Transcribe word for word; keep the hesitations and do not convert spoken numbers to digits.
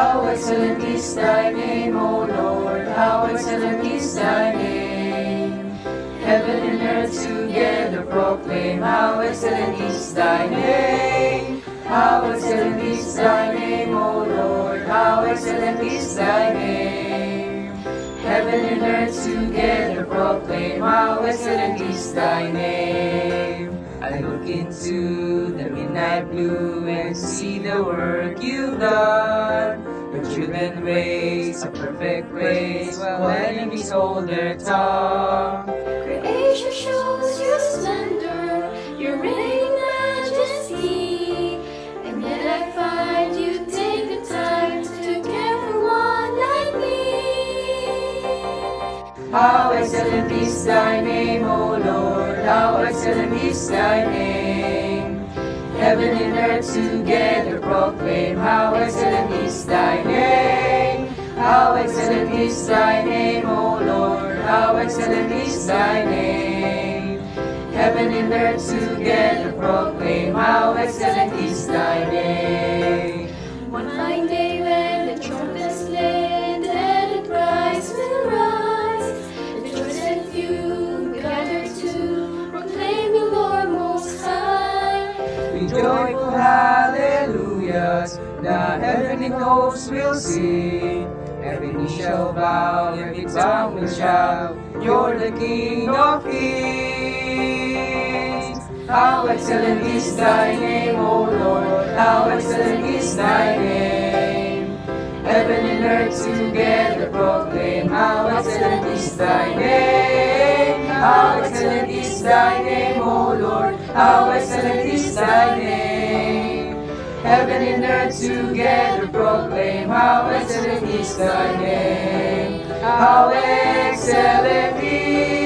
How excellent is thy name, O Lord, how excellent is thy name. Heaven and earth together proclaim, how excellent is thy name. How excellent is thy name, O Lord, how excellent is thy name. Heaven and earth together proclaim, how excellent is thy name. I look into the midnight blue and see the work you've done. Your children raise a perfect praise while enemies hold their tongue. Creation shows your splendor, your reigning majesty, and yet I find you take the time to care for one like me. How excellent is thy name, O Lord, how excellent is thy name. Heaven and earth together proclaim, how excellent is thy name. How excellent is thy name, O Lord, how excellent is thy name. Heaven and earth together proclaim, how excellent is thy name. One fine day when the trumpets play, the dead in Christ will rise. The chosen few gather to proclaim you, Lord Most High. With joyful hallelujahs, the heavenly hosts will sing. Every knee shall bow, every tongue will shout, you're the King of kings. How excellent is thy name, O Lord, how excellent is thy name. Heaven and earth together proclaim, how excellent is thy name. How excellent is thy name, O Lord, how excellent is thy name. Heaven and earth together proclaim, how excellent is thy name. How excellent is